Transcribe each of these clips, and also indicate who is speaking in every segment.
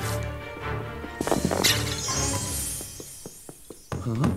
Speaker 1: Huh?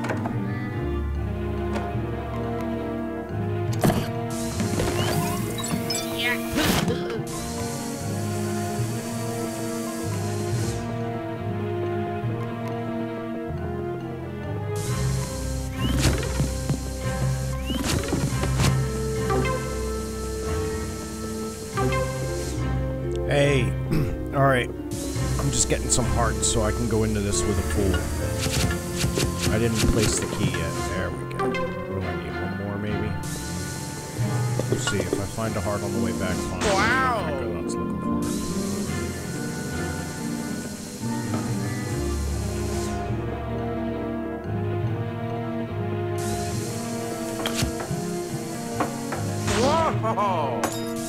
Speaker 1: Hey, alright. I'm just getting some hearts so I can go into this with a full. I didn't place the key yet. There we go. What do I need? One more, maybe? We'll see. If I find a heart on the way back, fine.
Speaker 2: Wow!
Speaker 1: I go out looking for it.
Speaker 2: Whoa!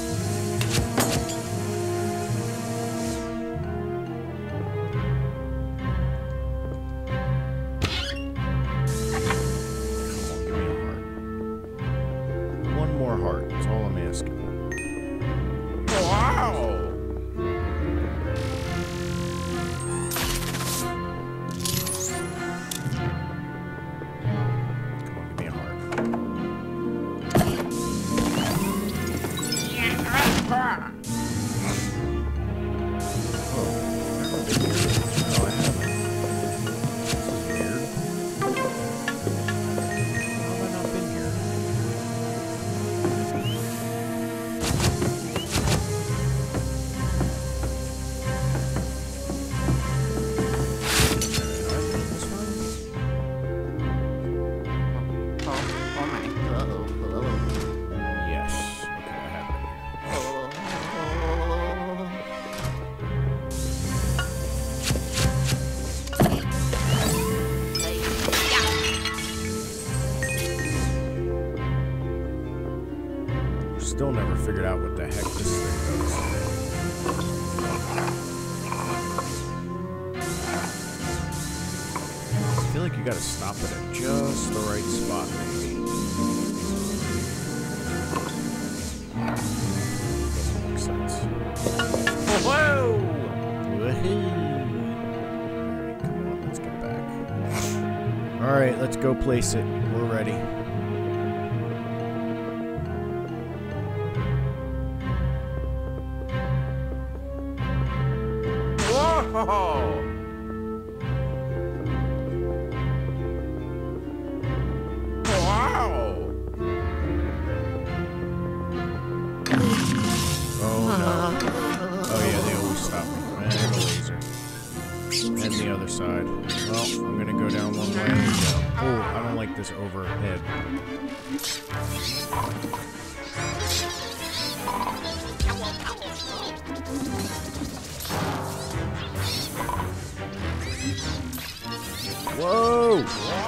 Speaker 1: Still never figured out what the heck this thing does. I feel like you gotta stop it at just the right spot, maybe. Doesn't make sense.
Speaker 2: Whoa!
Speaker 1: Alright, come on, let's get back. Alright, let's go place it. We're ready.
Speaker 2: Whoa! Wow!
Speaker 1: Oh no. Oh yeah, they always stop me. And the laser. And the other side. Well, I'm gonna go down one way and go. Oh, I don't like this overhead. Whoa!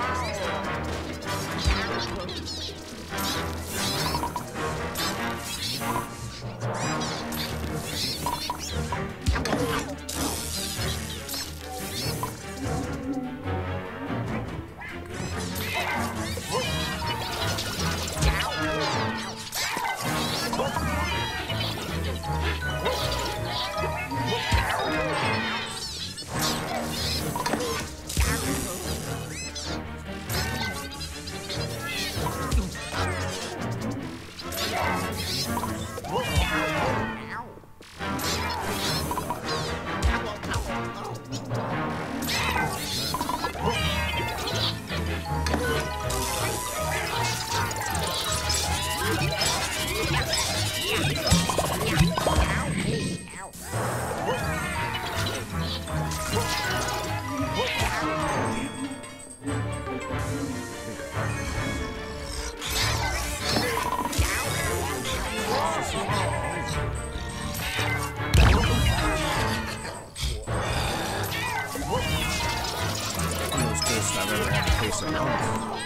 Speaker 1: I've ever had to face a monk.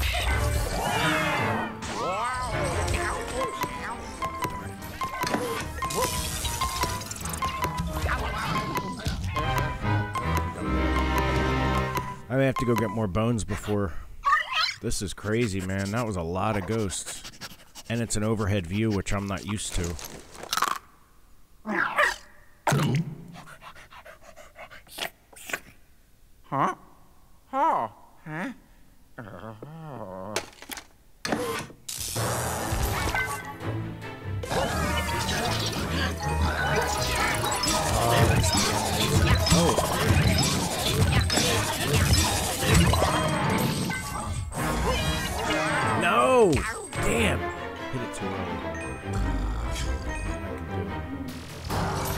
Speaker 1: I may have to go get more bones before. This is crazy, man. That was a lot of ghosts. And it's an overhead view, which I'm not used to.
Speaker 2: Huh? Oh, huh? Oh.
Speaker 1: No! Damn! Hit it too early. I can do it.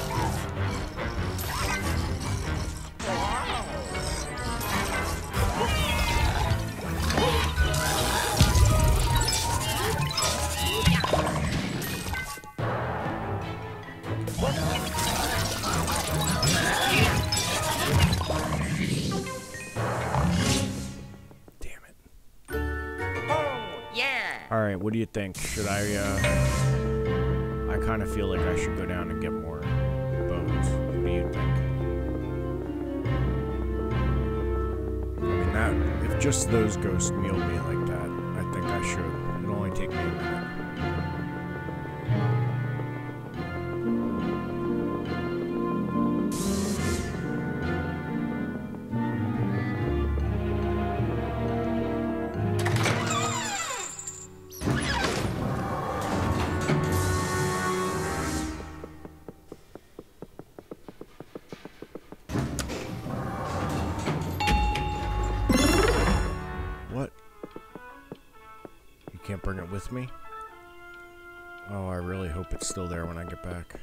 Speaker 1: Damn it.
Speaker 2: Oh, yeah.
Speaker 1: Alright, what do you think? Should I kind of feel like I should go down and get more bones. What do you think? I mean, that, if just those ghosts mealed me like that, I think I should. It'll only take me a minute. What? You can't bring it with me? Oh, I really hope it's still there when I get back.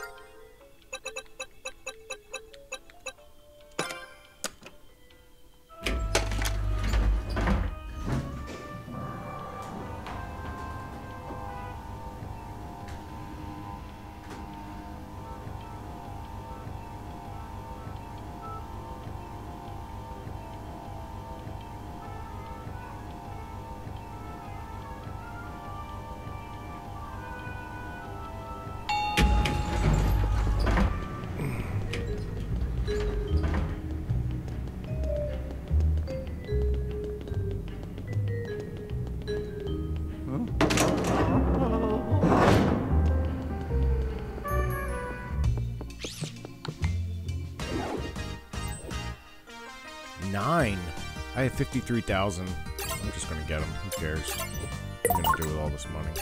Speaker 1: Nine. I have 53,000. I'm just gonna get them. Who cares? What am I gonna do with all this money?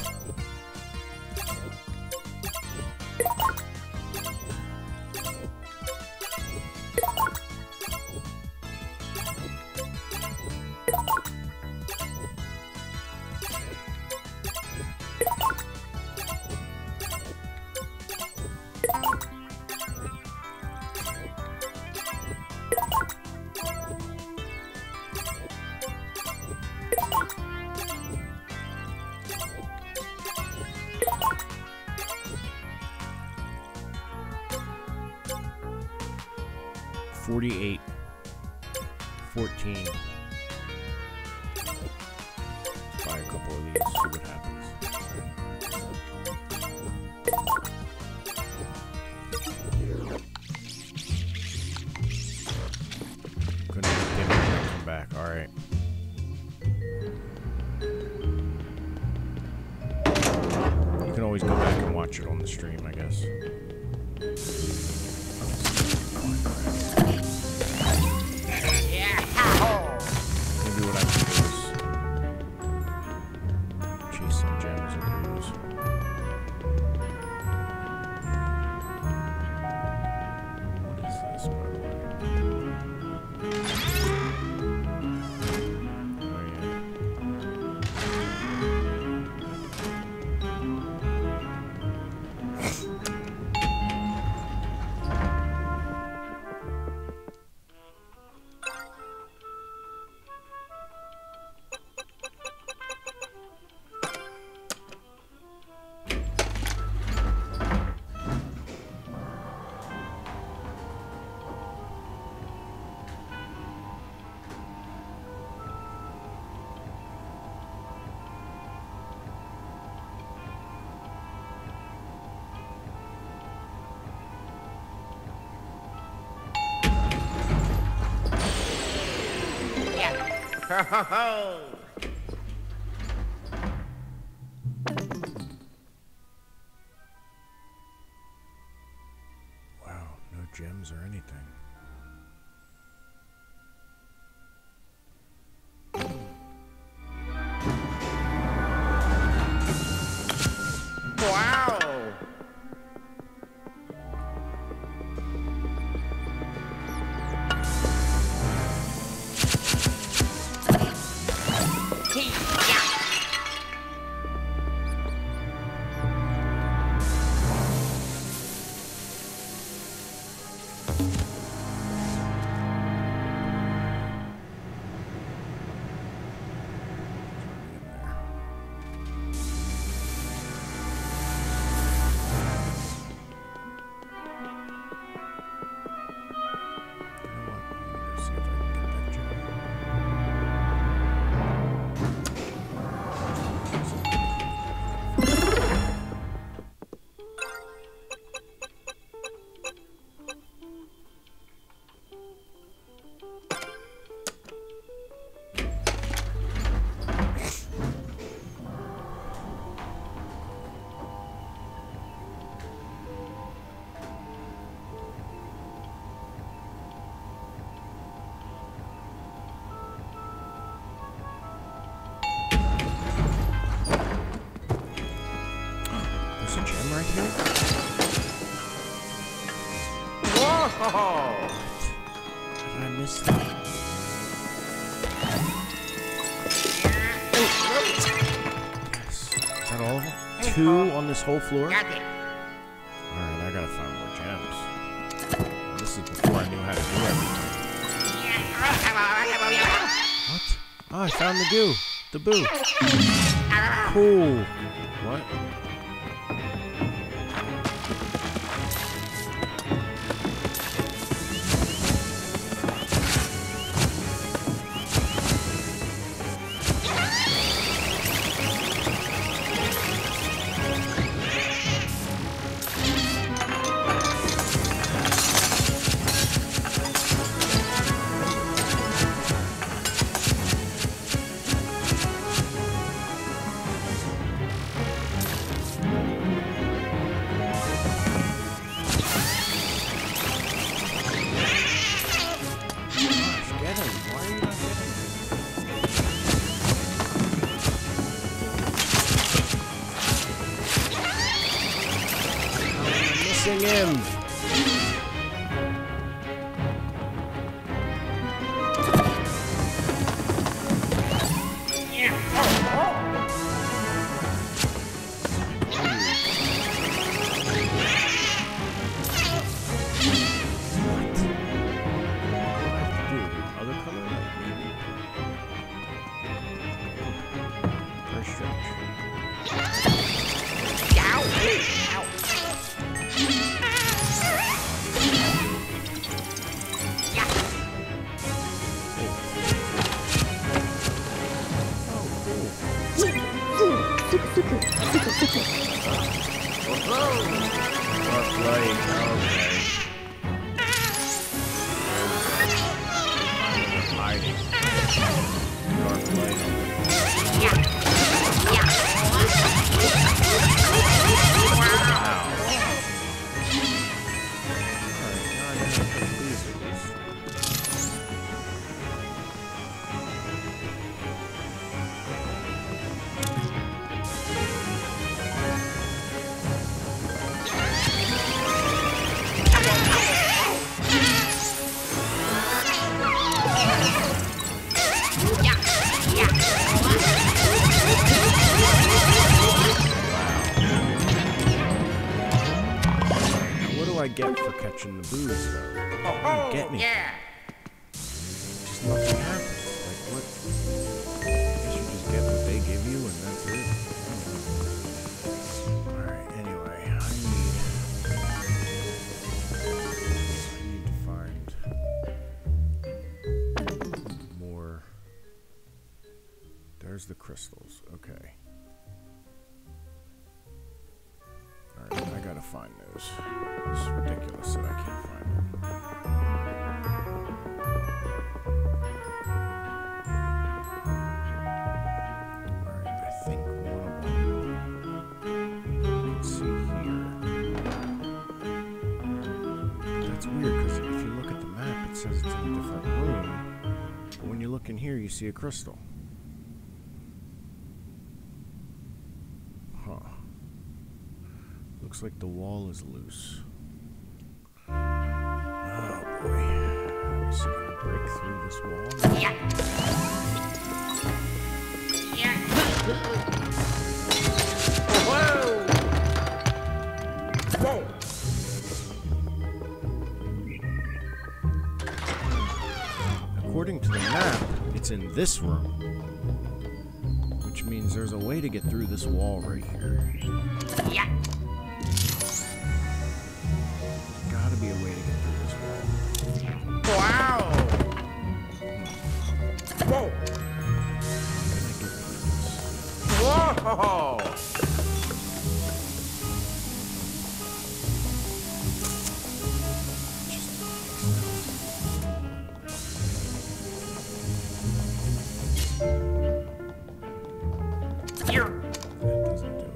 Speaker 1: $48. 14. Buy a couple of these, see what happens. Couldn't get it when I come back, alright. You can always go back and watch it on the stream, I guess. Maybe what I can do is chase some gems and blues. What is this, by the way? Oh, yeah.
Speaker 2: Ho, ho, ho.
Speaker 1: Wow, no gems or anything. missed that. Yes. Is that all of them? 2 on this whole floor?
Speaker 2: Got it.
Speaker 1: Alright, I gotta find more gems. This is before I knew how to do everything. What? Oh, I found the goo. The boo. Cool. What? Him. I get for catching the boos, though? I don't get anything.
Speaker 2: Yeah.
Speaker 1: Just nothing happens. Like, what? I guess you just get what they give you, and that's it. Alright, anyway, I need to find more. There's the crystals. Okay. Alright, I gotta find those. It's ridiculous that I can't find them. Alright, I think one of them. Let's see here. That's weird, because if you look at the map, it says it's in a different room. But when you look in here, you see a crystal. Looks like the wall is loose. Oh boy. Is he gonna break through this wall?
Speaker 2: Yeah. Yeah. Whoa. Whoa.
Speaker 1: According to the map, it's in this room. Which means there's a way to get through this wall right here.
Speaker 2: Yeah.
Speaker 1: Gotta be a way to get through this wall.
Speaker 2: Wow. Whoa. Whoa. Here.
Speaker 1: That doesn't do it.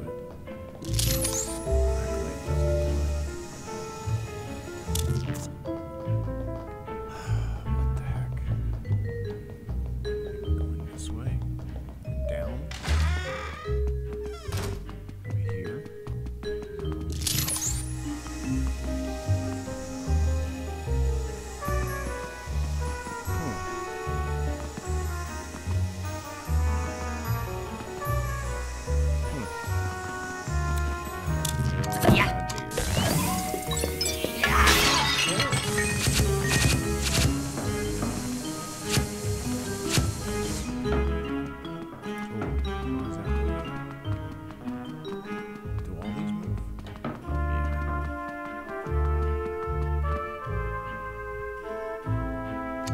Speaker 1: What the heck? Going this way? And down?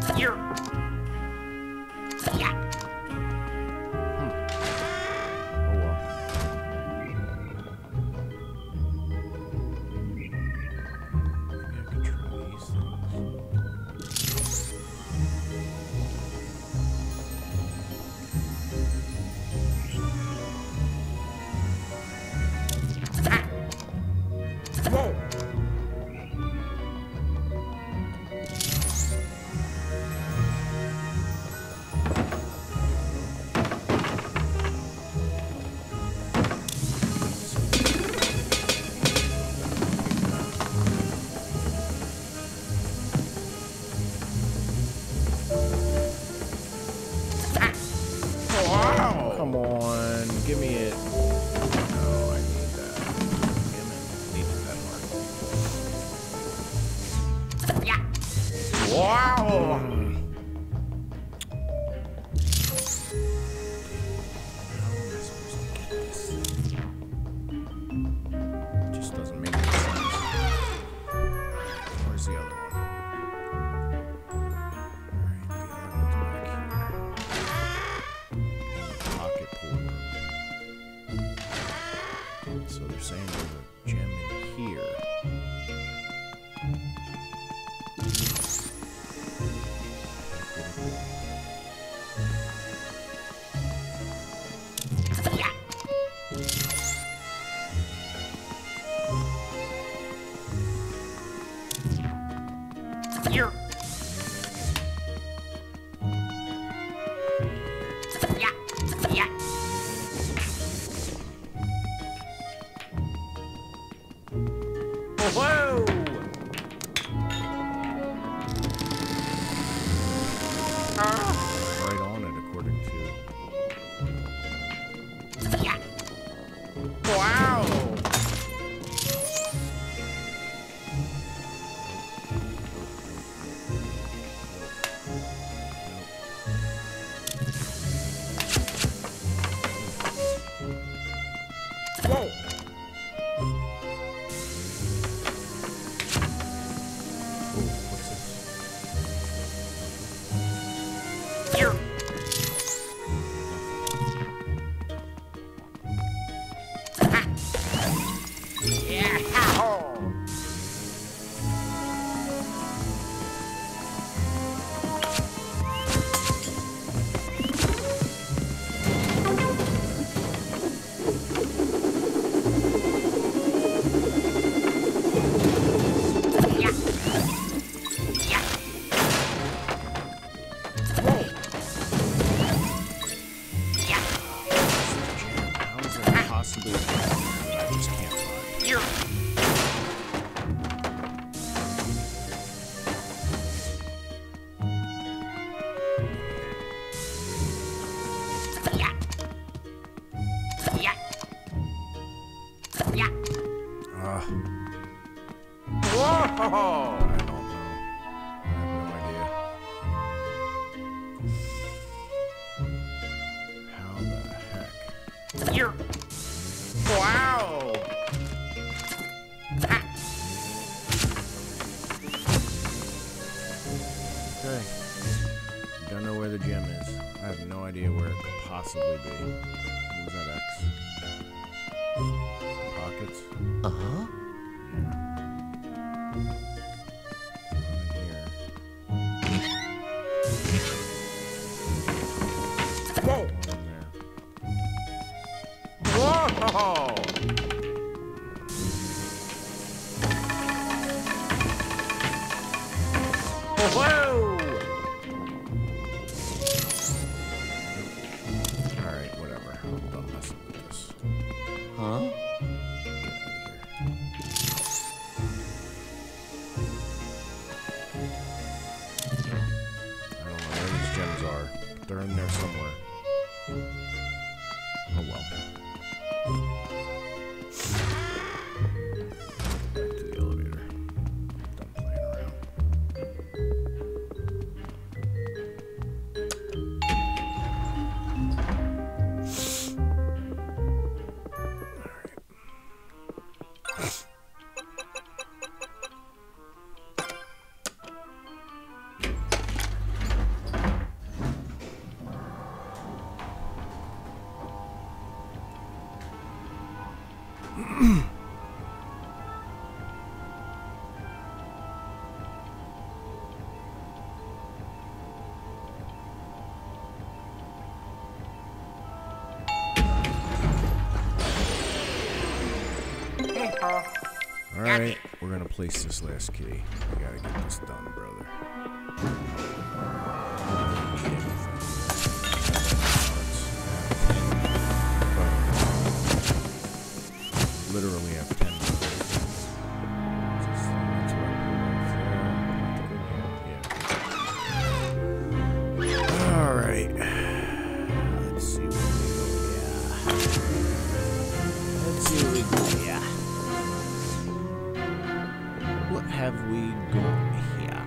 Speaker 2: Here. Yeah.
Speaker 1: Oh well. Maybe I could try these
Speaker 2: Ah. Whoa. Wow.
Speaker 1: Come on, give me it. No, I need that. Damn it. Needed that heart.
Speaker 2: Yeah.
Speaker 1: Wow! How am I supposed to get this thing? It just doesn't make any sense. Where's the other one? Alright, the other one's back here. Pocket pool. So they're saying there's a gem in here.
Speaker 2: Yeah. Here. Yeah. Yeah. Whoa.
Speaker 1: Right on it, according to.
Speaker 2: Yeah.
Speaker 1: Wow!
Speaker 2: Whoa.
Speaker 1: Oh, what's this?
Speaker 2: Here. Ah. Yeah. Yeah. Yeah. Whoa. Yeah.
Speaker 1: How is that possibly a gem that I just can't find?
Speaker 2: Here. Yeah. Yeah. Yeah. Whoa.
Speaker 1: I don't know. I have no idea. How the heck?
Speaker 2: Here. Wow. Ah.
Speaker 1: Okay. Don't know where the gem is. I have no idea where it could possibly be. What was that X? Pockets?
Speaker 3: Uh-huh.
Speaker 1: Here.
Speaker 2: Whoa.
Speaker 1: One in there.
Speaker 2: Whoa. Whoa.
Speaker 1: Alright, whatever. I'm done messing with this.
Speaker 3: Huh?
Speaker 1: Get out of here. I don't know where these gems are. But they're in there somewhere. Oh well. Back to the elevator. Done playing around. Alright, we're gonna place this last key. We gotta get this done, brother. Literally have 10. Alright. Let's see where we go. Let's see where we go. What have we got here?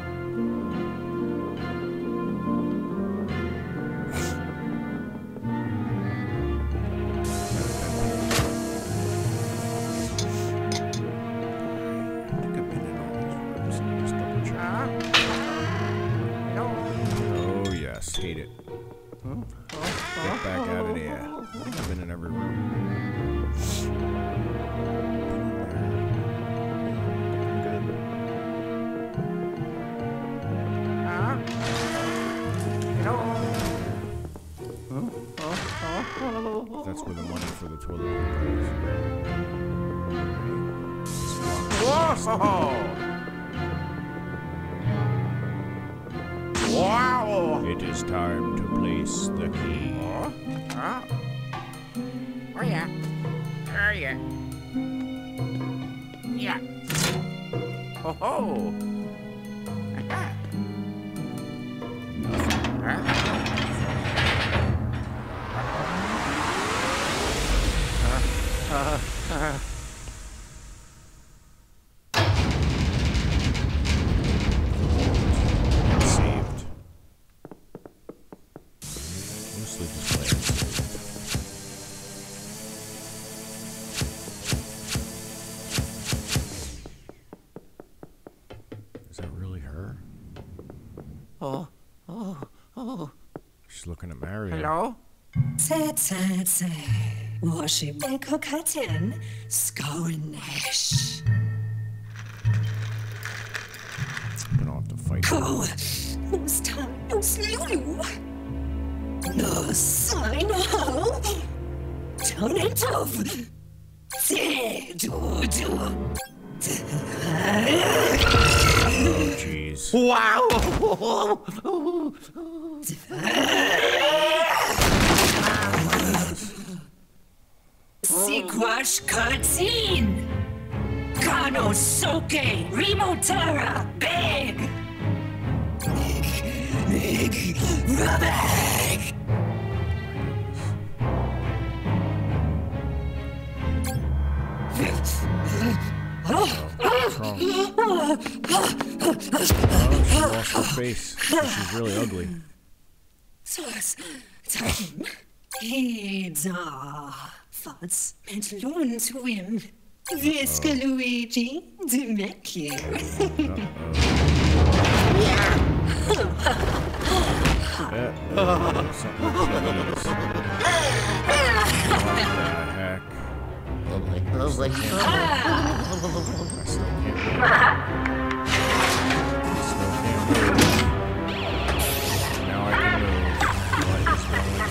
Speaker 1: Oh yes, hate it. Get back out of there. I think I've been in every room. That's where the money for the toilet paper is.
Speaker 2: Whoa! Wow!
Speaker 1: It is time to place the key.
Speaker 2: Huh? Oh yeah. Oh yeah. Yeah. Oh ho! Aha. Huh?
Speaker 1: Saved. Mostly just playing saved. Is that really her?
Speaker 3: Oh.
Speaker 1: She's looking at Mario.
Speaker 2: Hello?
Speaker 4: Tse. Washi beko katen. Skonesh.
Speaker 1: Gonna have to fight.
Speaker 4: Ko. Usta. Uslulu. No sign ho. Tonetov. Te do.
Speaker 1: Oh, jeez.
Speaker 3: Wow!
Speaker 4: Sigwash Katin! Kano Soke Rimotara Big! Big Rabag!
Speaker 1: What's wrong? Oh, she lost her face. She's really ugly.
Speaker 4: Sos Takim Heda Fats and Lun Twim Viska Luigi Demekir.
Speaker 1: Something jeez. What the heck?
Speaker 3: Lovely.
Speaker 1: I still can't move. Now I can move. What is going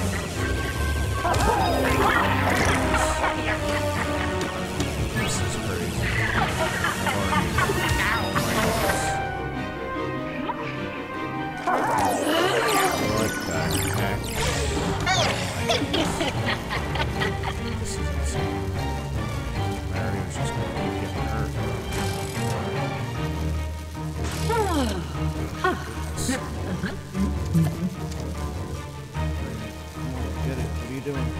Speaker 1: on? This is crazy. What the heck? This is insane. Mario's just gonna keep getting hurt. Get it? What are you doing?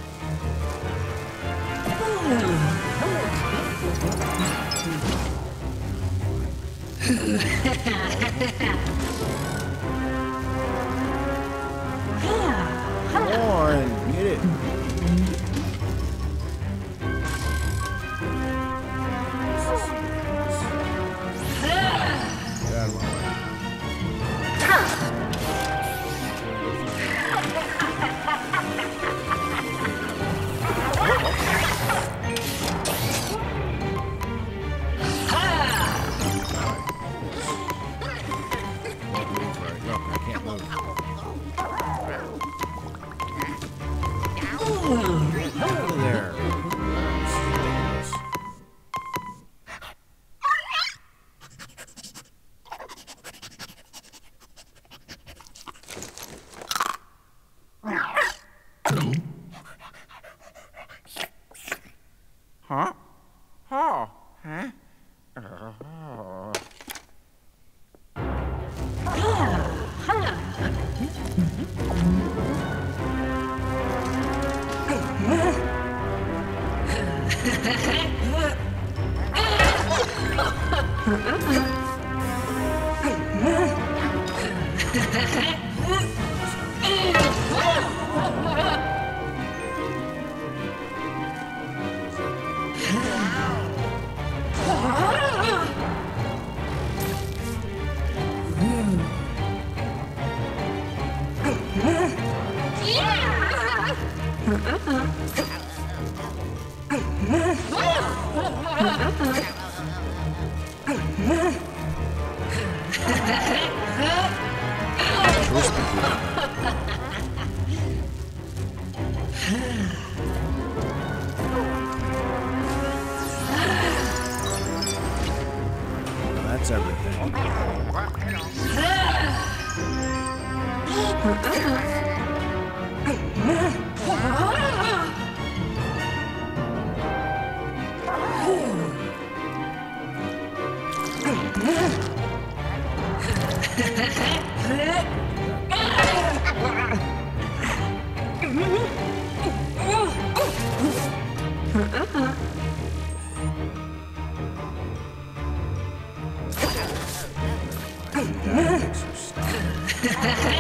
Speaker 1: Come on, get it. Get out of my way. That's everything. That makes her stop.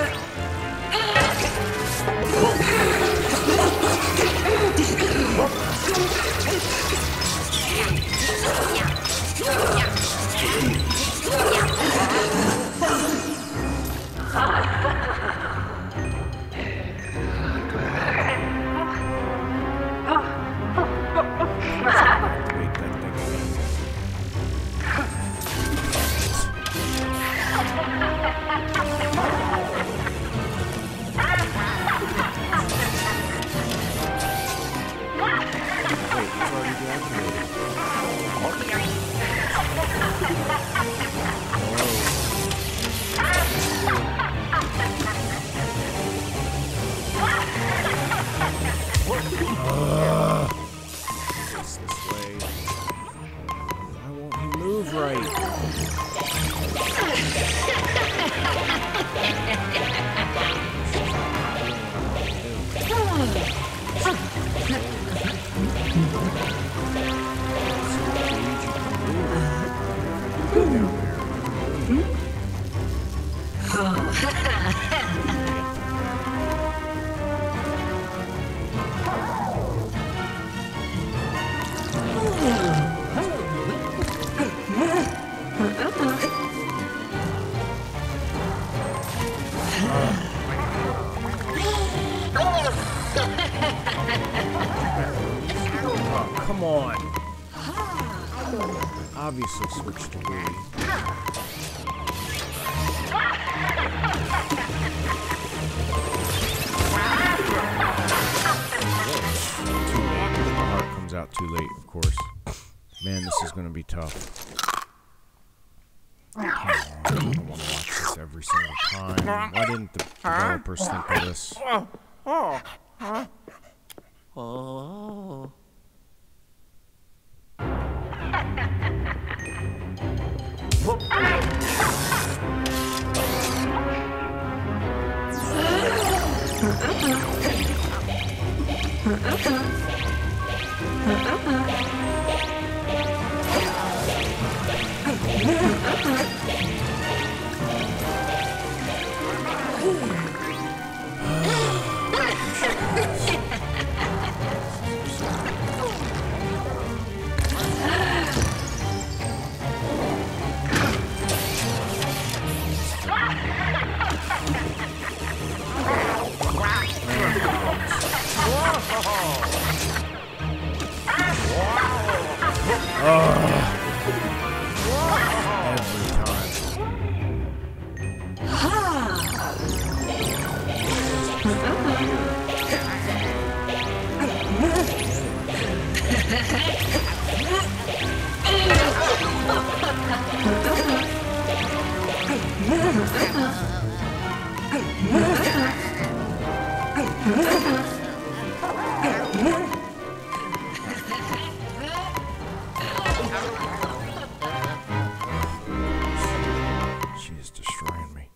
Speaker 1: Wait, that thing. Wait, it's already deactivated. It's this way. Why won't he move right? Oh, come on. Obviously switch to Wii. The heart comes out too late, of course. Man, this is going to be tough. I don't want to watch this every single time. Why didn't the developers think of this?
Speaker 3: Oh. Every time. She is destroying me.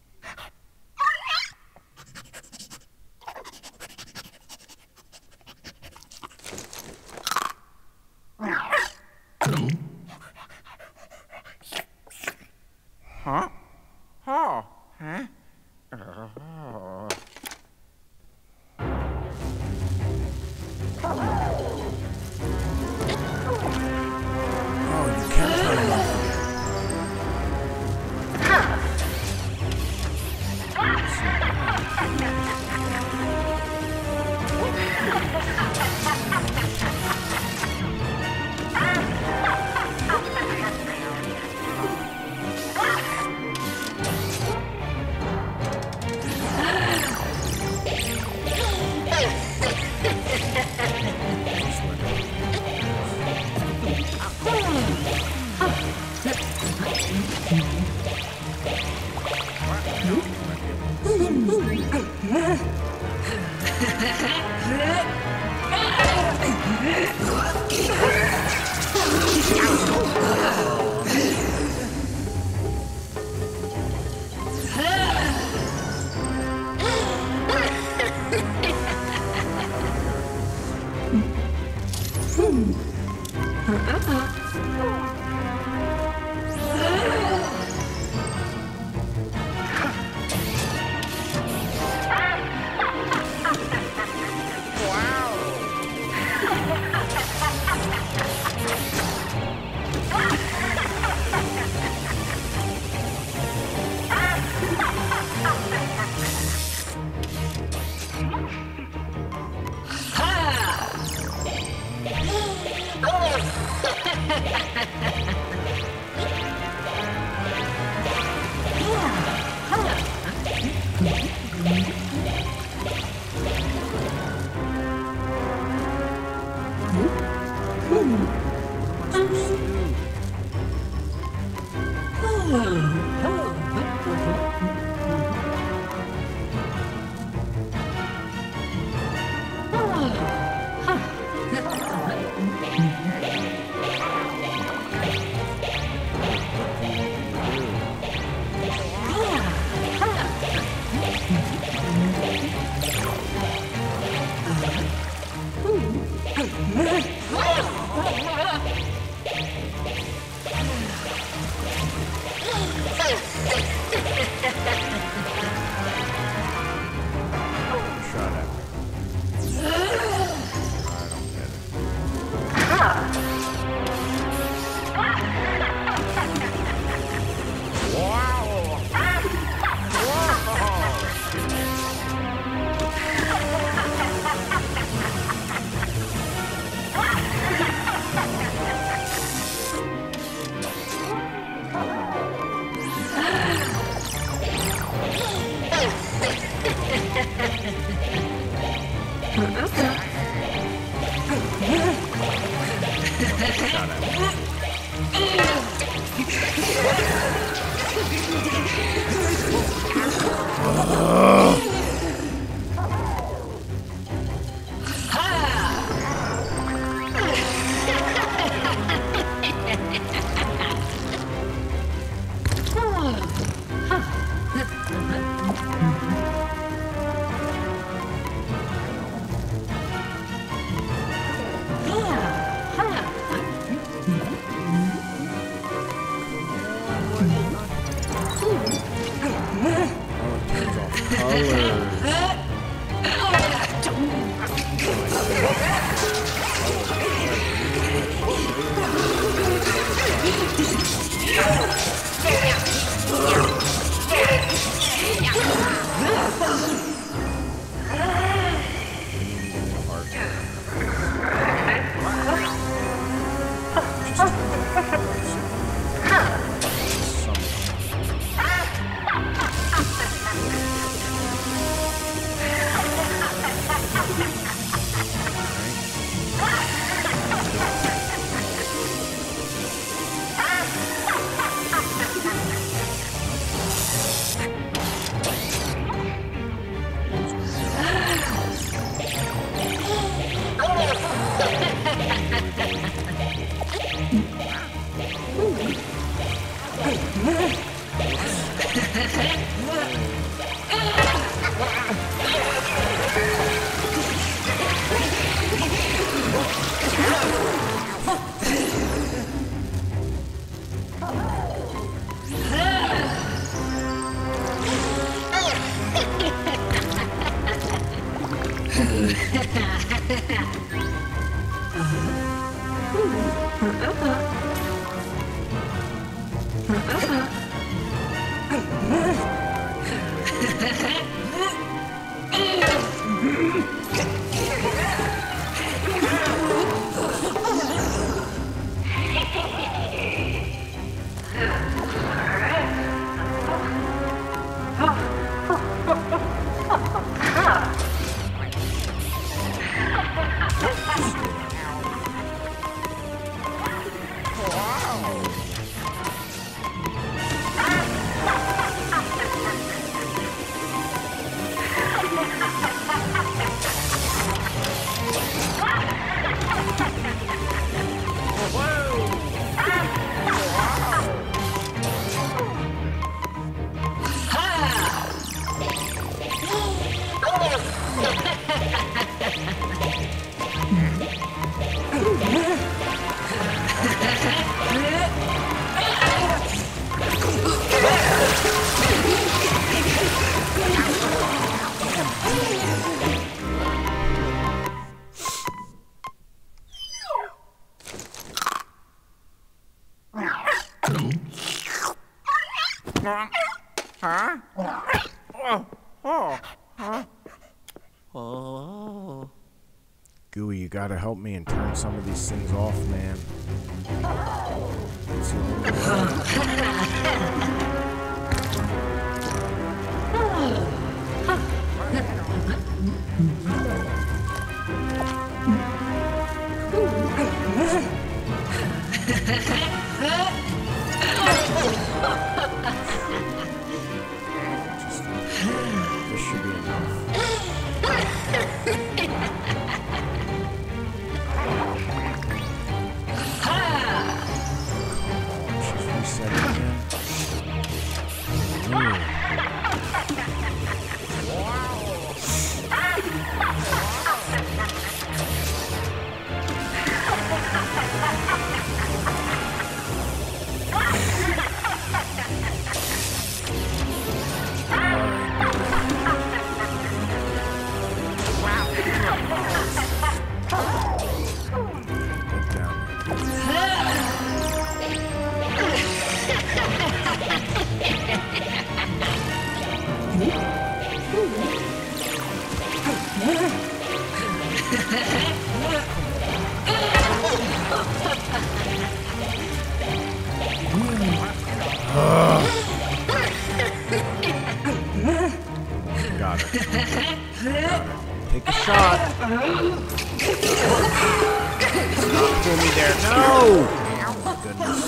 Speaker 1: Shut up. I don't get it.
Speaker 2: Wow!
Speaker 3: Oh.
Speaker 1: Gooey, you gotta help me and turn some of these things off, man. It's the only way. This should be enough. She's resetting again. Get down. Got it. Take a shot. Stop pull me there. No! Oh my goodness.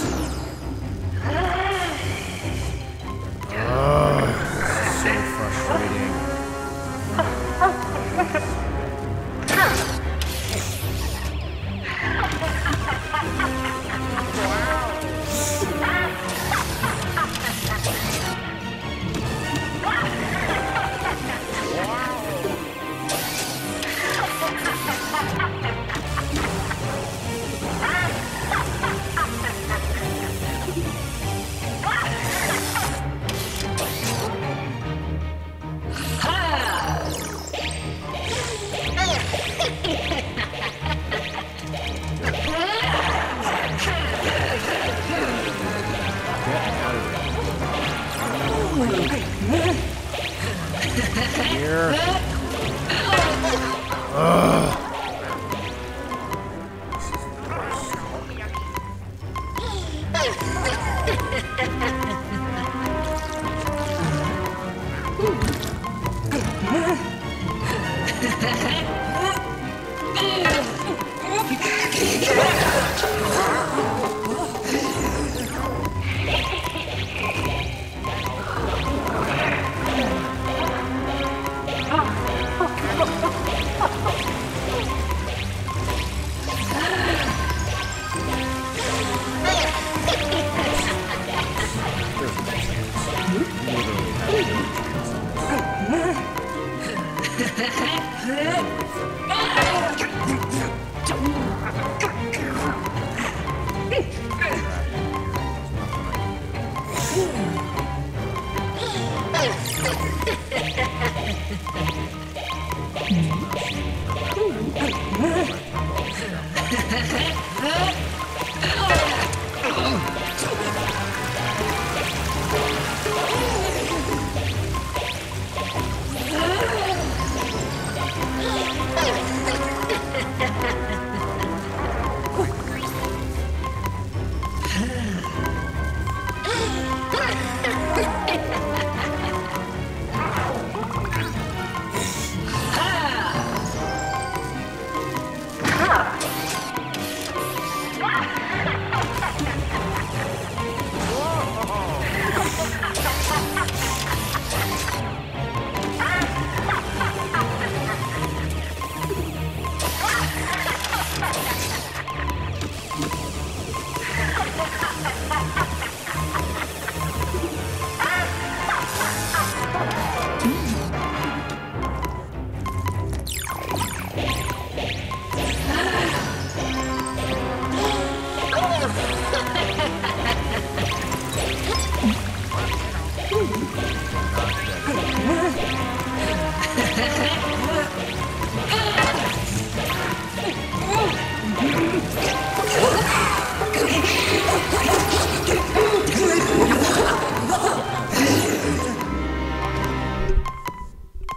Speaker 1: This is so frustrating. Here. This is the worst.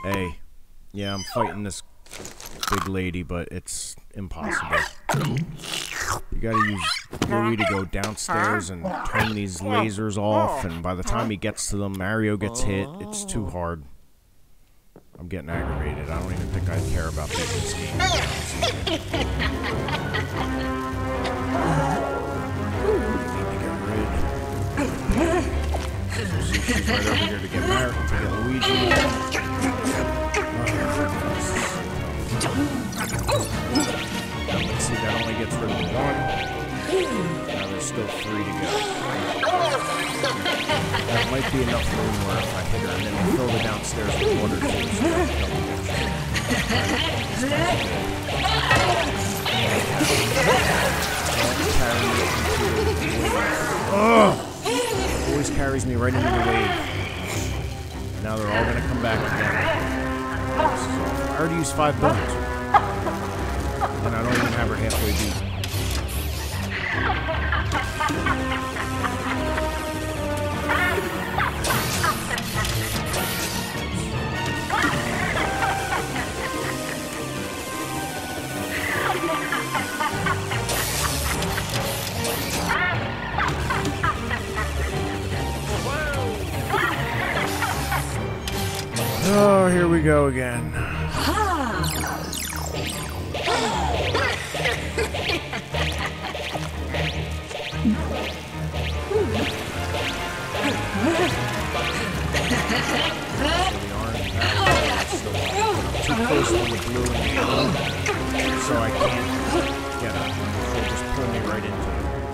Speaker 1: Hey, yeah, I'm fighting this big lady, but it's impossible. You gotta use Louie to go downstairs and turn these lasers off, and by the time he gets to them, Mario gets hit. It's too hard. I'm getting aggravated. I don't even think I care about beating this game. I need to get rid. She's right over here to get Mario, to get Luigi. Let's see, that only gets rid of one. Now there's still 3 to go. That might be enough room where if I hit her and then fill the downstairs with water too. Always carries me right into the wave. Now they're all gonna come back again. This is awful. I already used 5 bones. And I don't even have her halfway beat. Oh, here we go again. Too close to the blue and the yellow, so I can't get up. They'll just pull me right into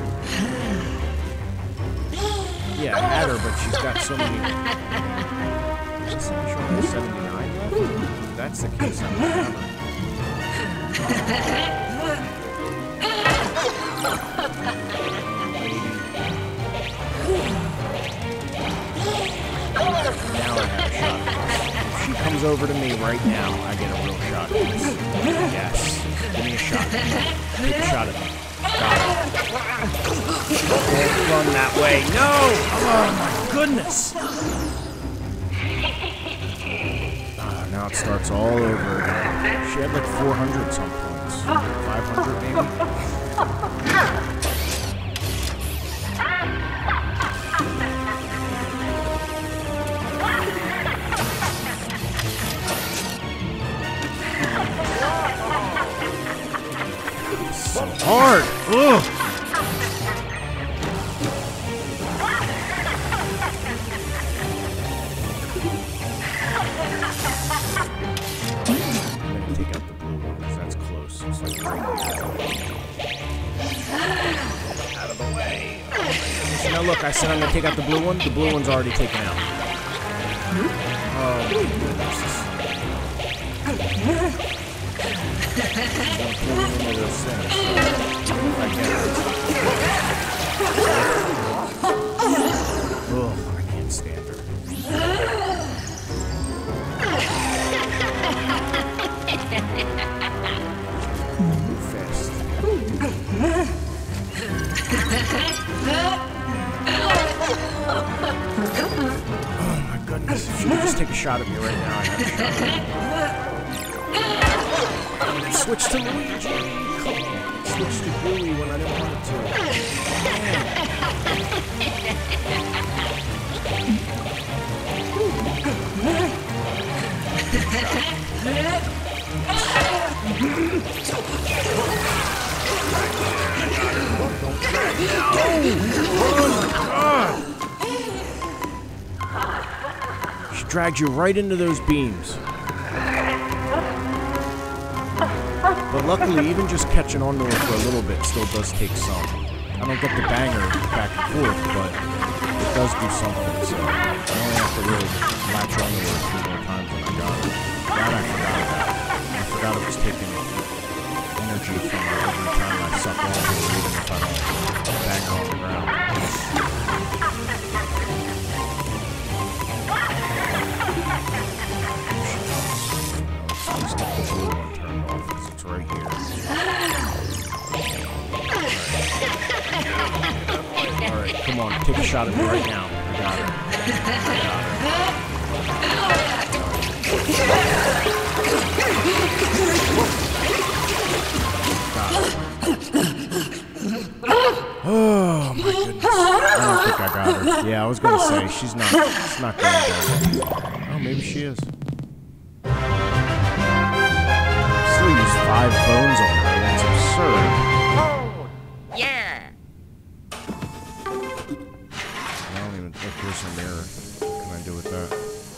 Speaker 1: it. Yeah, I had her, but she's got so many. She's showing 79 left. If that's the case, I'm not covered. Now I have a shot. If she comes over to me right now, I get a real shot at this. Yes. Give me a shot. Take a shot at me. Got it. Don't run that way. No! Oh my goodness! Now it starts all over again. She had like 400 some points. 500 maybe? So hard! Ugh! Now look, I said I'm going to take out the blue one. The blue one's already taken out. Oh, my goodness. I'm going to pull into those things. If I get it. Oh, I can't stand her. Move fast. Oh my goodness, if she could just take a shot at me right now, I'd have a shot. Switch to Luigi! Switch to Gooey when I didn't want it to. She dragged you right into those beams. But luckily, even just catching onto her for a little bit still does take some. I don't get the banger back and forth, but it does do something, so I only have to really latch onto her a few more times when I got her. That I forgot about. I forgot it was taking energy from her every time I suck on her, even if I don't bang her on the ground. Let's get the blue one turned off because it's right here. Alright, come on, take a shot at me right now. I got her. I got her. Yeah, I was gonna say she's not going down. Oh, maybe she is. Still use 5 bones on her. That's absurd.
Speaker 2: Oh, yeah.
Speaker 1: I don't even think here's a mirror. What can I do with that?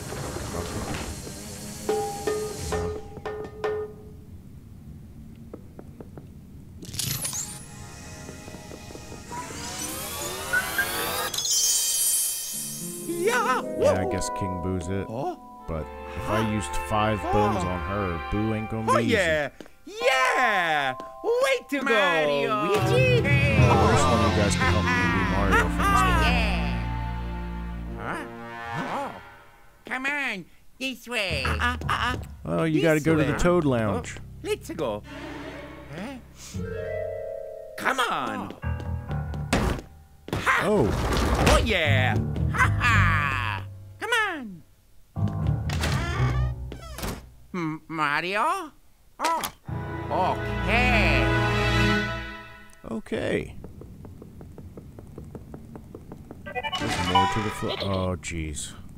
Speaker 2: Yeah.
Speaker 1: Yeah, I guess King Boo's it.
Speaker 2: Oh,
Speaker 1: But if I used 5 bones on her, Boo ain't gonna be easy.
Speaker 2: yeah. Yeah. Way to
Speaker 3: Mario.
Speaker 2: go, Luigi.
Speaker 1: Oh, I wish one of you guys could help me be Mario for this one.
Speaker 2: Yeah. Huh? Oh. Come on, this way.
Speaker 1: Oh, you gotta go to the Toad Lounge.
Speaker 2: Let's go. Huh? Come on.
Speaker 1: Oh,
Speaker 2: Oh yeah. Ha ha. Come on. Mario? Oh. Okay.
Speaker 1: okay. There's more to the flip. Oh, jeez.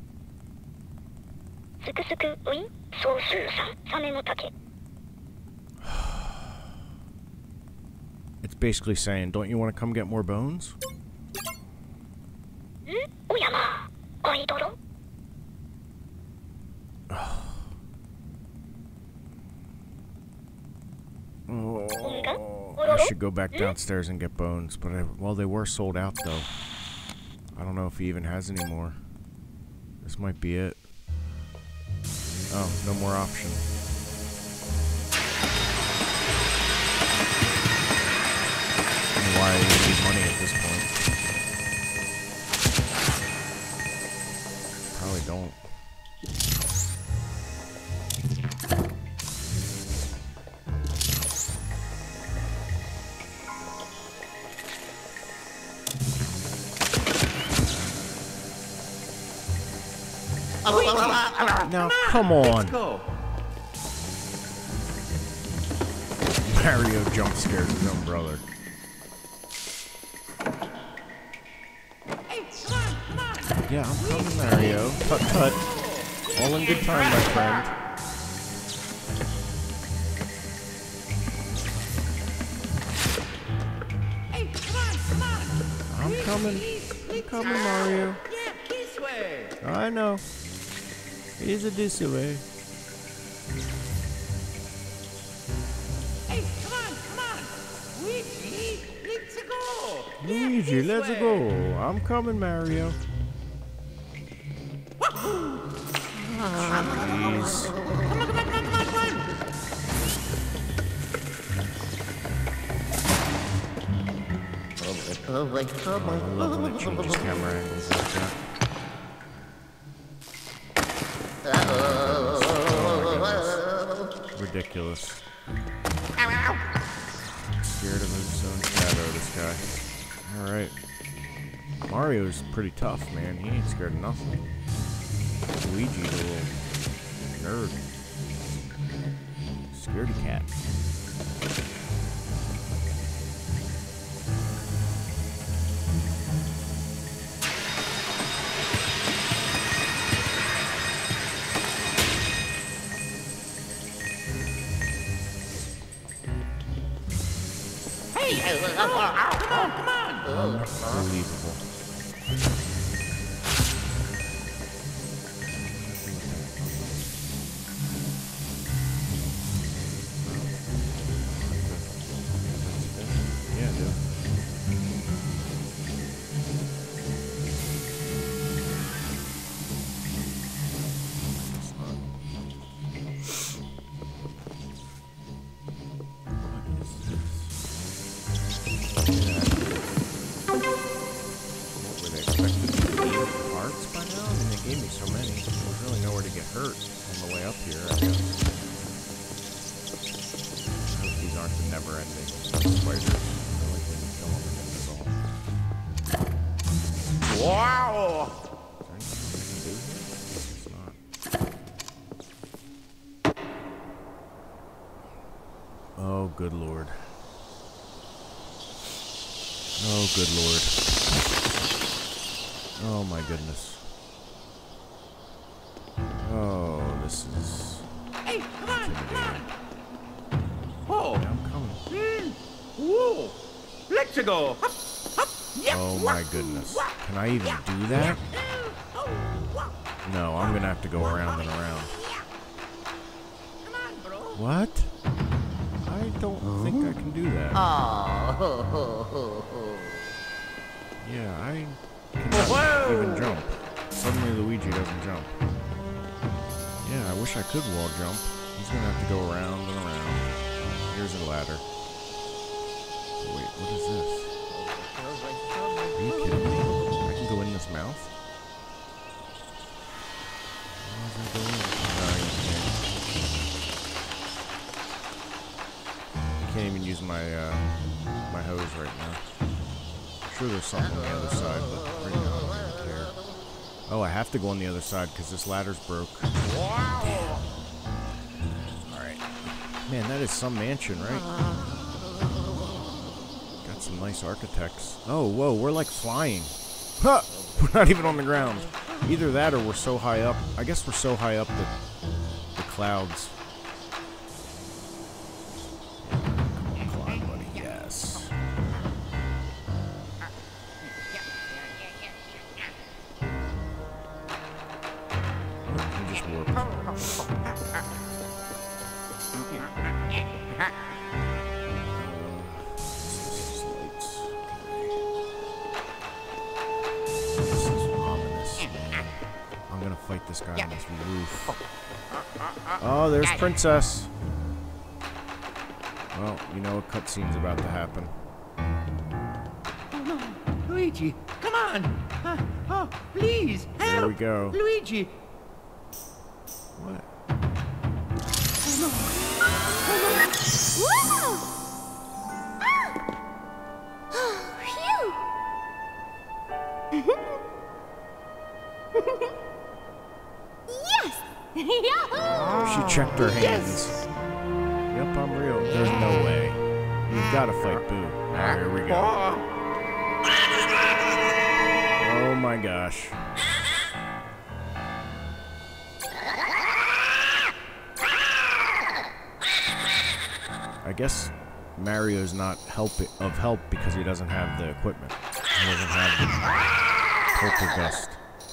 Speaker 5: すくすくウィン総数3サメの竹
Speaker 1: It's basically saying, don't you want to come get more bones?
Speaker 5: んおやまアイドル
Speaker 1: Oh, I should go back downstairs and get bones, but well, they were sold out though. I don't know if he even has any more. This might be it. Oh, no more option. I don't know why I even need money at this point. Probably don't. Now, come on.
Speaker 2: Go.
Speaker 1: Mario jump scares his own brother.
Speaker 2: Hey, come on, come on.
Speaker 1: Yeah, I'm coming, Mario. Tut tut. All in good time, my friend.
Speaker 2: Hey, come on, come on.
Speaker 1: I'm coming. I'm coming, Mario.
Speaker 2: Yeah, this way.
Speaker 1: I know. Is it this way?
Speaker 2: Hey, come on. Luigi, let's go.
Speaker 1: Luigi,
Speaker 2: this
Speaker 1: let's
Speaker 2: way.
Speaker 1: go. I'm coming, Mario. Jeez.
Speaker 2: Come on.
Speaker 1: I love when it changes camera angles like that. Ridiculous. Scared of his own shadow, this guy. Alright. Mario's pretty tough, man. He ain't scared of nothing. Luigi's a little nerd. Scaredy cat.
Speaker 2: Come on.
Speaker 1: Unbelievable. Yeah, dude. Were they expected to be parts by now? I mean, they gave me so many. There's really nowhere to get hurt on the way up here, I guess. I hope these aren't the never-ending spiders. I feel like when you kill them, they're invisible.
Speaker 2: Wow.
Speaker 1: Is there anything we can do here? It's not. Oh, good lord. Oh, good lord. Oh my goodness. Oh, this is
Speaker 2: Hey, come on.
Speaker 1: intimidating.
Speaker 2: Oh.
Speaker 1: Yeah, I'm coming.
Speaker 2: Whoa. Let's go. Hop, hop. Yep.
Speaker 1: Oh my goodness. Can I even do that? No, I'm gonna have to go around and around.
Speaker 2: Come on, bro.
Speaker 1: What? I don't think I can do that. Yeah, I cannot even jump. Suddenly Luigi doesn't jump. Yeah, I wish I could wall jump. He's gonna have to go around and around. Here's a ladder. Wait, what is this? Are you kidding me? I can go in this mouth? How does I go in? No, you can't even use my my hose right now. I'm sure there's something on the other side, but right now I don't even care. Oh, I have to go on the other side because this ladder's broke.
Speaker 2: Wow.
Speaker 1: Alright. Man, that is some mansion, right? Got some nice architects. Oh, whoa, we're like flying. Huh! We're not even on the ground. Either that or we're so high up. I guess we're so high up that the clouds. Come on, climb, buddy. Yes. Oh, he just warped. This is ominous, man. I'm gonna fight this guy on this roof. Oh, there's Princess. Well, you know a cutscene's about to happen.
Speaker 2: No, Luigi, come on. Oh, please, help.
Speaker 1: There we go.
Speaker 2: Luigi.
Speaker 1: What?
Speaker 5: Yes! Yahoo!
Speaker 1: She checked her hands. Yep, I'm real. There's no way. We've got to fight Boo. Oh, here we go. Oh my gosh. I guess Mario's not of help because he doesn't have the equipment. He doesn't have the poltergust.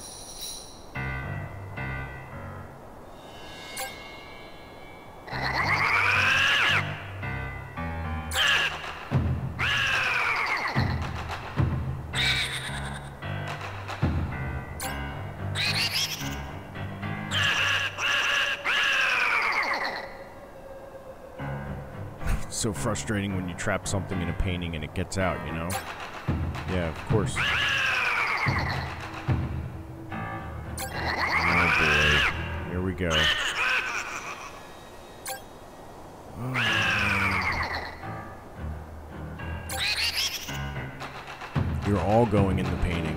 Speaker 1: So frustrating when you trap something in a painting and it gets out, you know? Yeah, of course. Oh boy. Here we go. Oh, man. You're all going in the painting.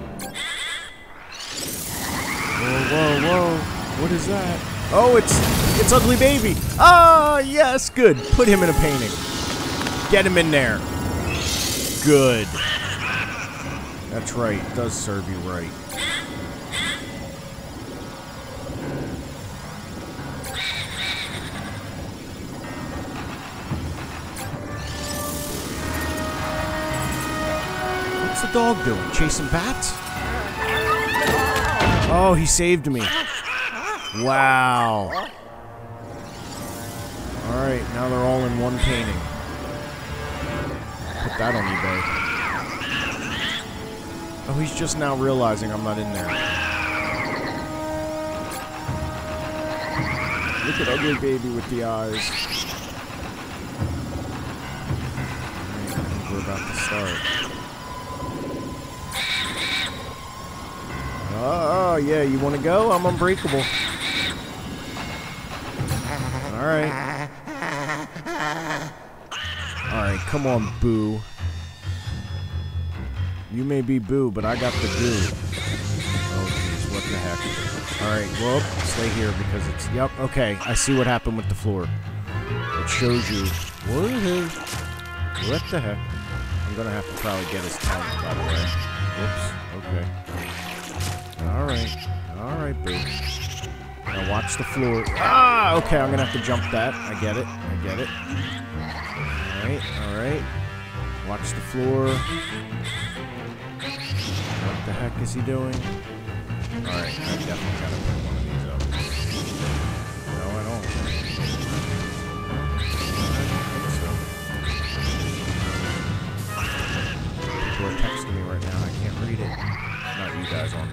Speaker 1: Whoa, whoa, whoa. What is that? Oh, it's Ugly Baby. Ah, yes, good. Put him in a painting. Get him in there. Good. That's right. It does serve you right. What's the dog doing? Chasing bats? Oh, he saved me. Wow. Alright, now they're all in one painting. Put that on eBay. Oh, he's just now realizing I'm not in there. Look at Ugly Baby with the eyes. Alright, I think we're about to start. Oh, yeah, you want to go? I'm unbreakable. Alright. Alright, come on, Boo. You may be Boo, but I got the goo. Oh, jeez, what the heck. Alright, well, stay here because it's... Yep, okay, I see what happened with the floor. It shows you... Woohoo! What the heck? I'm gonna have to probably get his tongue, by the way. Whoops, okay. Alright. Alright, boo. Now watch the floor. Ah! Okay, I'm gonna have to jump that. I get it. I get it. Alright, alright. Watch the floor. What the heck is he doing? Alright, I definitely gotta put one of these up. No, I don't. People are texting me right now. I can't read it. Not you guys on.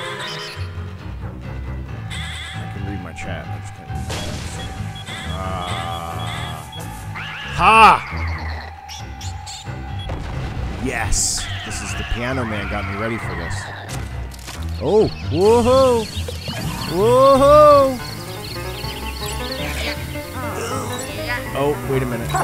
Speaker 1: I can read my chat. I just can't read my text. Ha! Yes! This is the Piano Man got me ready for this. Oh! Whoa-ho! Whoa-ho! Oh, wait a minute.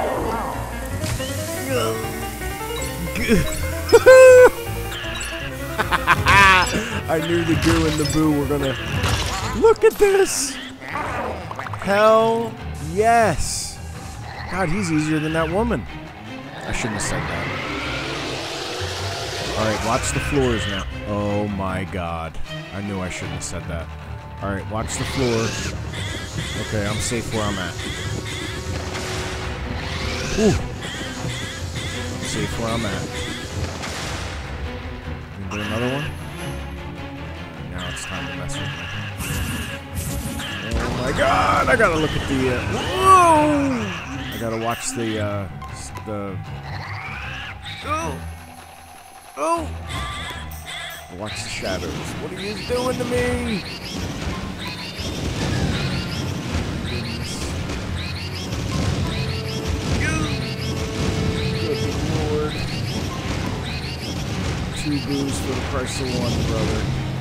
Speaker 1: I knew the goo and the boo were gonna... Look at this! Hell yes! God, he's easier than that woman. I shouldn't have said that. Alright, watch the floors now. Oh my god. I knew I shouldn't have said that. Alright, watch the floor. Okay, I'm safe where I'm at. Whew. I'm safe where I'm at. Can we do another one? Now it's time to mess with me. Oh my god! I gotta look at the, whoa! I gotta watch the... Oh! Watch the shadows. What are you doing to me? Good Lord. 2 boos for the price of 1, brother.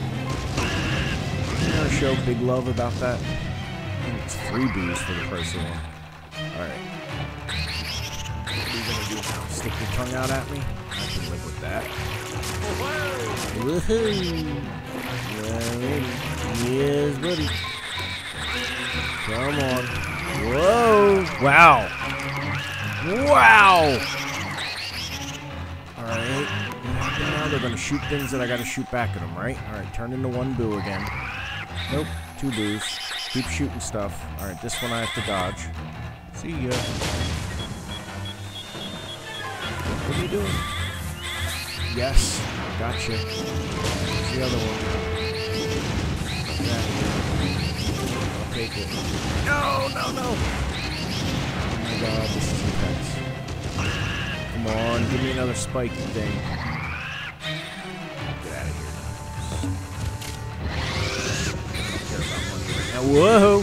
Speaker 1: You gonna show big love about that? I think it's 3 boos for the price of 1. Alright. What are you gonna do now? Stick your tongue out at me? I can live with that. Woohoo! Yes, buddy. Come on. Whoa! Wow! Wow! Alright. Now they're gonna shoot things that I gotta shoot back at them, right? Alright, turn into 1 boo again. Nope, 2 boos. Keep shooting stuff. Alright, this one I have to dodge. See ya. What are you doing? Yes, gotcha. Where's the other one? Yeah. I'll take it. No, no, no! Oh my god, this is intense. Come on, give me another spike thing. Get out of here. I don't care about money right now. Whoa!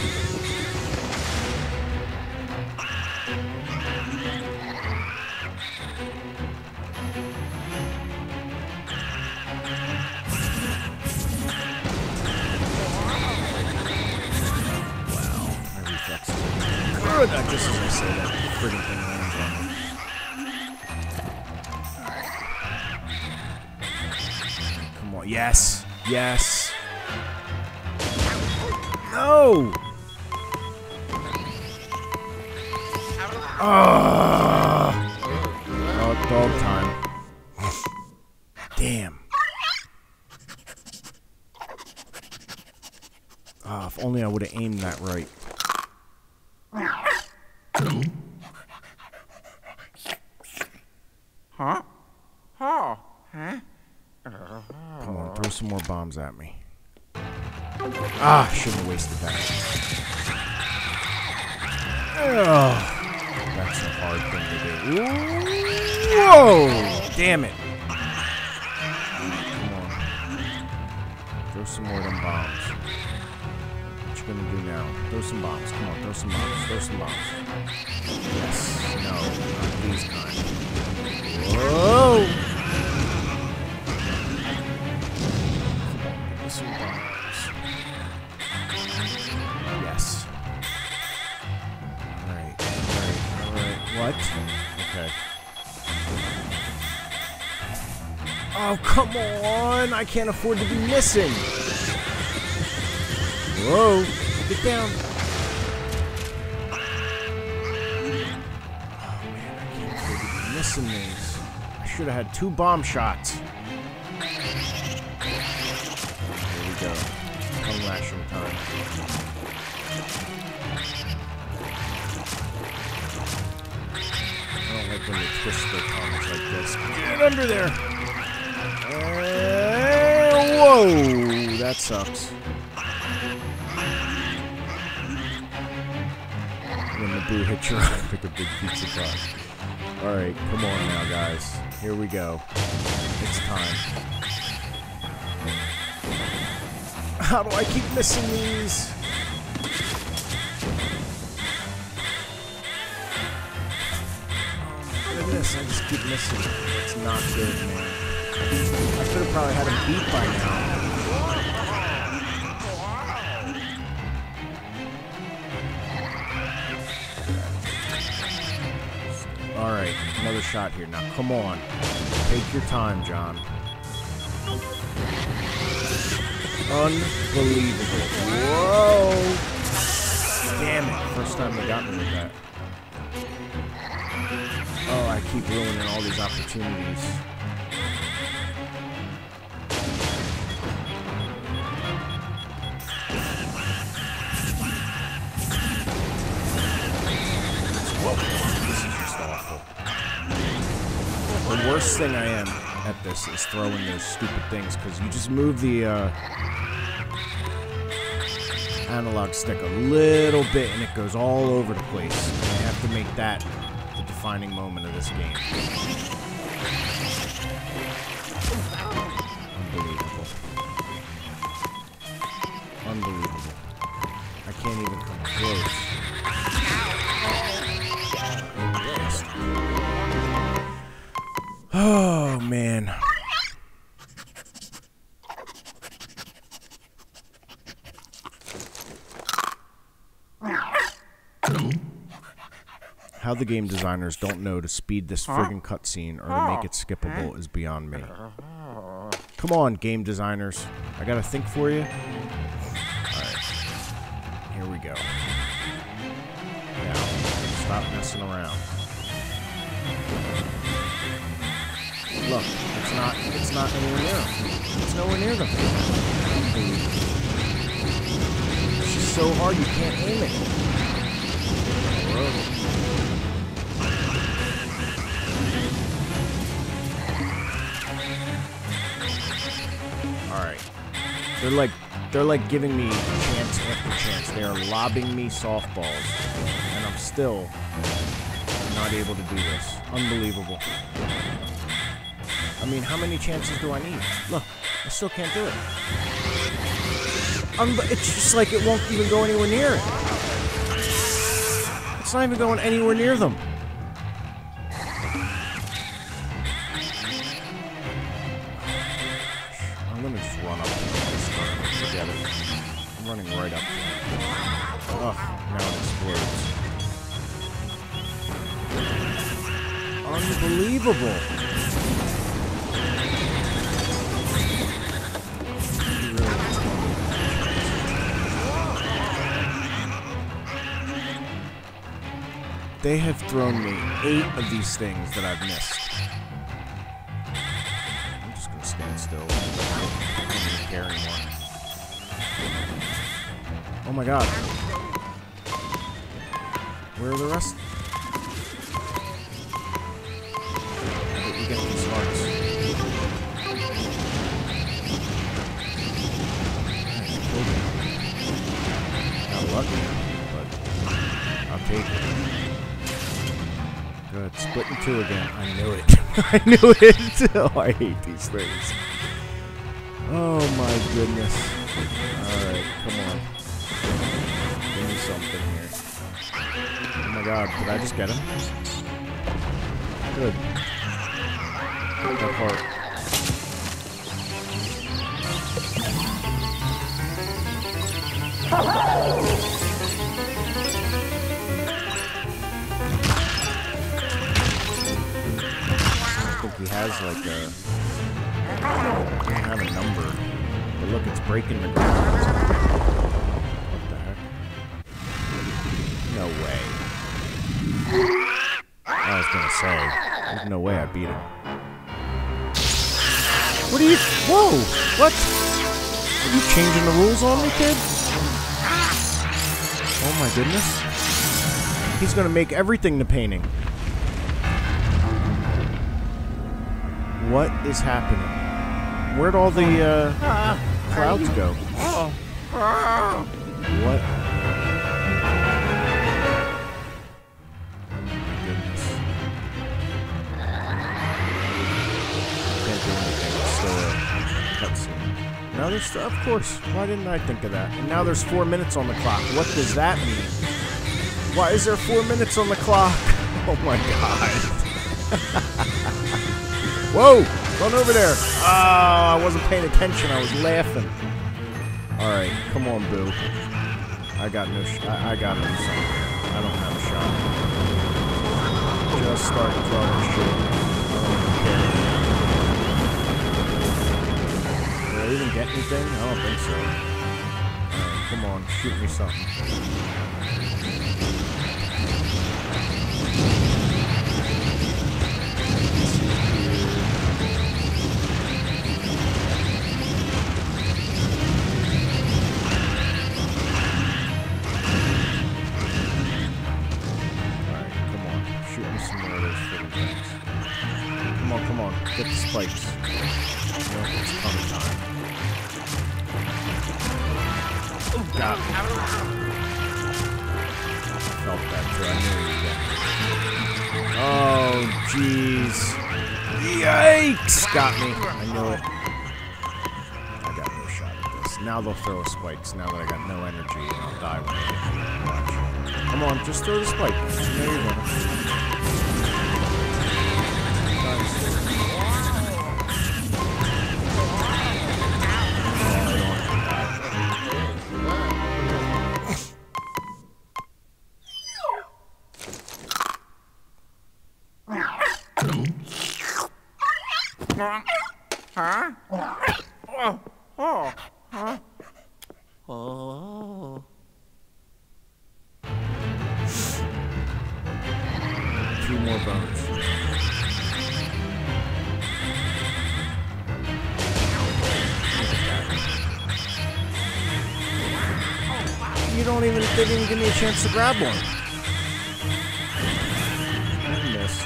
Speaker 1: That just as I say that friggin' thing lands on me. Alright. Come on. Yes! Yes! No! Oh, dog time. Damn. Oh, if only I would have aimed that right.
Speaker 2: Huh? Oh, huh?
Speaker 1: Come on, throw some more bombs at me. Ah, shouldn't have wasted that. Oh, that's a hard thing to do. Whoa! Damn it. Come on. Throw some more of them bombs. What you gonna do now? Throw some bombs. Come on, throw some bombs. Throw some bombs. Yes. No. Not these kind. Whoa! Some bombs. Yes. Alright. Alright. Alright. What? Okay. Oh, come on! I can't afford to be missing! Whoa! Get down! Oh man, I can't afford to be missing these. I should have had 2 bomb shots. when they twist their tongues like this. Get under there! Whoa! That sucks. When the boo hits your eye like a big pizza crust. Alright, come on now, guys. Here we go. It's time. How do I keep missing these? Goodness, I just keep missing it. It's not good, man. I could have probably had him beat by now. Alright, another shot here. Now, come on. Take your time, John. Unbelievable. Whoa! Damn it. First time they got me with that. Oh, I keep ruining all these opportunities. Whoa, this is just awful. The worst thing I am at this is throwing those stupid things, because you just move the analog stick a little bit and it goes all over the place. And I have to make that the defining moment of this game. Unbelievable. Unbelievable. I can't even come close. Oh, man. How the game designers don't know to speed this friggin' cutscene or to make it skippable is beyond me. Come on, game designers. I gotta think for you. Alright. Here we go. Now, stop messing around. Look, it's not anywhere near them. It's nowhere near them. It's just so hard you can't aim it. Alright. They're like giving me chance after chance. They are lobbing me softballs. And I'm still not able to do this. Unbelievable. I mean, how many chances do I need? Look, I still can't do it. It's just like it won't even go anywhere near it. It's not even going anywhere near them. I'm gonna just run up to this time. Forget it. I'm running right up to it. Oh, now it explodes. Unbelievable. They have thrown me 8 of these things that I've missed. I'm just gonna stand still. I don't even care anymore. Oh my god. Where are the rest? How did we get these hearts? Not lucky, but I'll take it. Good. Split in 2 again. I knew it. I knew it. Oh, I hate these things. Oh my goodness. Alright, come on. Give me something here. Oh my god, did I just get him? Good. That heart. He has like a, I don't have a number, but look, it's breaking the ground. What the heck? No way. I was gonna say, there's no way I beat it. What are you, whoa, what? Are you changing the rules on me, kid? Oh my goodness. He's gonna make everything the painting. What is happening? Where'd all the clouds go? What? Goodness. Can't do anything. It's still a cutscene. Now there's, of course. Why didn't I think of that? And now there's 4 minutes on the clock. What does that mean? Why is there 4 minutes on the clock? Oh my god. Whoa! Run over there! Oh, I wasn't paying attention. I was laughing. Alright, come on, Boo. I got no I got no something. I don't have a shot. Just start throwing shit. I don't care. Did I even get anything? I don't think so. Alright, come on. Shoot me something. Come on, get the spikes. No, it's coming time. Oh, got me. Felt that too. I knew he was getting it. Oh, jeez. Yikes! Got me. I knew it. I got no shot at this. Now they'll throw spikes. Now that I got no energy, and I'll die when I get watch. Come on, just throw the spike. There you go.
Speaker 3: Oh.
Speaker 1: 2 more bones. You don't even, they didn't give me a chance to grab one. I missed.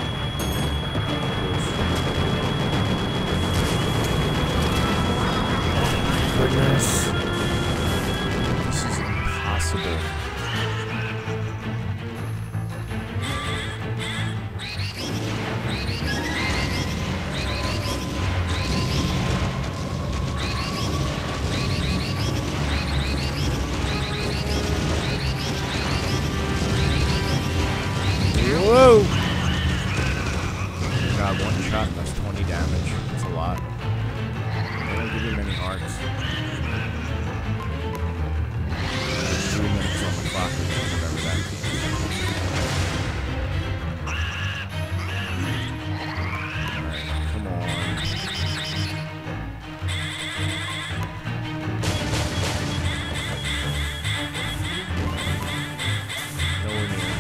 Speaker 1: Goodness. This is impossible. Whoa! God, one shot does 20 damage. That's a lot. They don't give you many hearts. There's 3 minutes on the clock, whatever that means. Alright, come on. Nowhere near.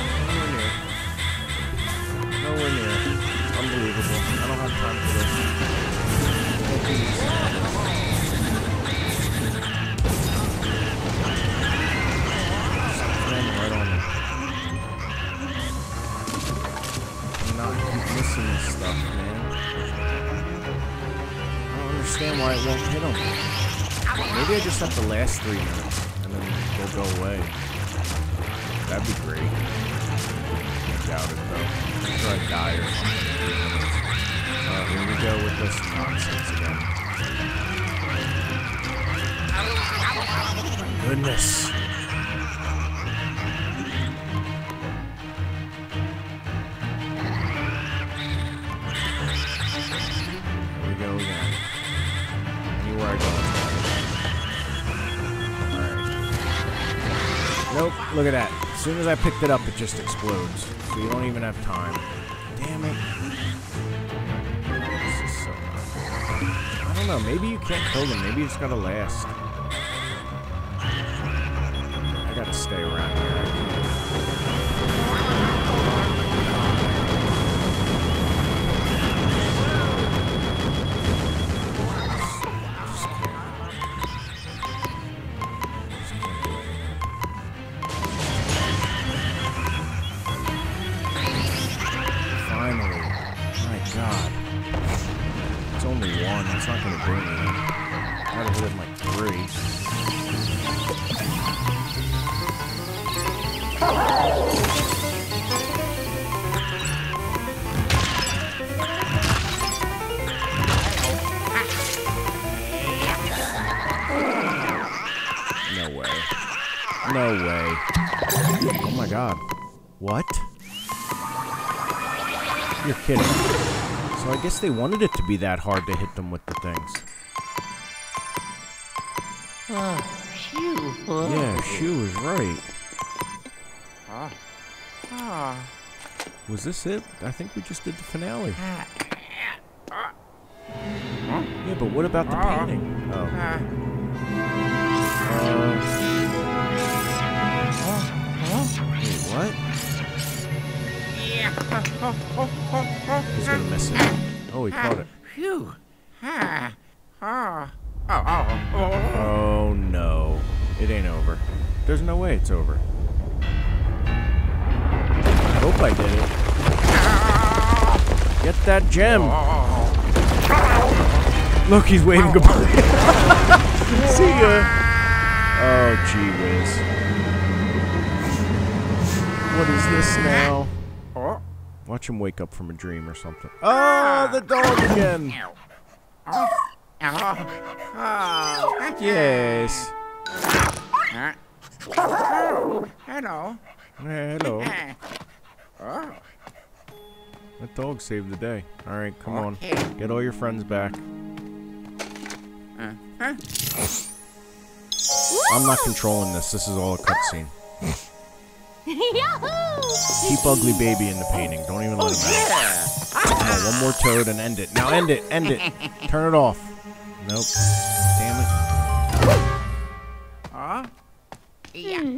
Speaker 1: Nowhere near. Unbelievable. I don't have time for this. Right on me. I'm not keep missing this stuff, man. I don't understand why it won't hit him. Maybe I just have to last 3 minutes and then they'll go away. That'd be great. I doubt it though. I'm sure I'd die or something in 3 minutes. Here we go with this nonsense again. My goodness. Here we go again. Anywhere I go. Alright. Nope, look at that. As soon as I picked it up, it just explodes. So you don't even have time. Damn it. This is so nuts. I don't know, maybe you can't kill them. Maybe you just gotta last. I gotta stay around here. I can't. Finally. My God. It's not gonna do anything. I gotta hit him like 3. No way. No way. Oh my god. What? You're kidding. So I guess they wanted it to be that hard to hit them with the things.
Speaker 3: Phew.
Speaker 1: Yeah, Shu was right. Was this it? I think we just did the finale. Yeah, but what about the painting? Oh. Wait, what? He's gonna miss it. Oh, he caught it.
Speaker 2: Phew.
Speaker 1: Oh no. It ain't over. There's no way it's over. I hope I did it. Get that gem! Look, he's waving goodbye. See ya! Oh, gee whiz. What is this now? Watch him wake up from a dream or something. Oh, the dog again! Yes.
Speaker 2: Hello.
Speaker 1: Hello. That dog saved the day. Alright, come on. Get all your friends back. I'm not controlling this. This is all a cutscene. Keep Ugly Baby in the painting. Don't even let him out. Come on, one more toad and end it. Now end it. End it. Turn it off. Nope. Damn it.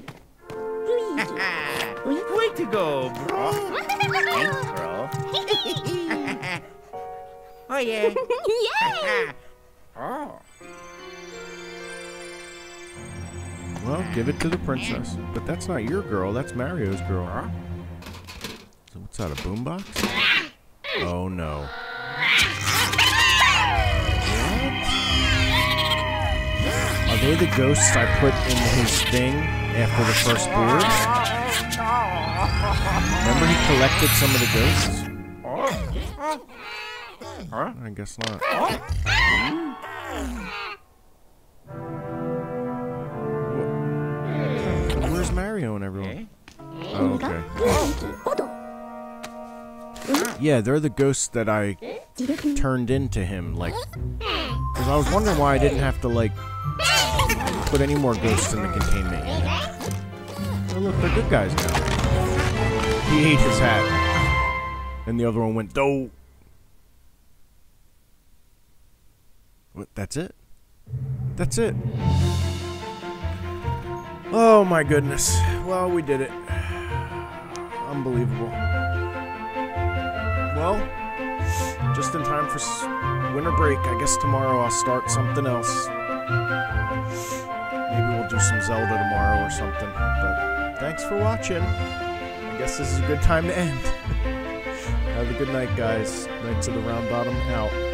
Speaker 2: Way to go, bro. Thanks, bro. Oh, yeah.
Speaker 5: Yay!
Speaker 2: Oh.
Speaker 1: Well, give it to the princess. But that's not your girl. That's Mario's girl. So what's that, a boombox? Oh, no. Are they the ghosts I put in his thing after the first board? Remember he collected some of the ghosts? I guess not. Where's Mario and everyone? Oh, okay. Yeah, they're the ghosts that I turned into him, like... Because I was wondering why I didn't have to, like... put any more ghosts in the containment unit. Oh, look, they're good guys now. He ate his hat. And the other one went, "Doh." What? That's it? That's it. Oh my goodness. Well, we did it. Unbelievable. Well, just in time for winter break. I guess tomorrow I'll start something else. Maybe we'll do some Zelda tomorrow or something. But thanks for watching. I guess this is a good time to end. Have a good night, guys. Knights of the Round Bottom out.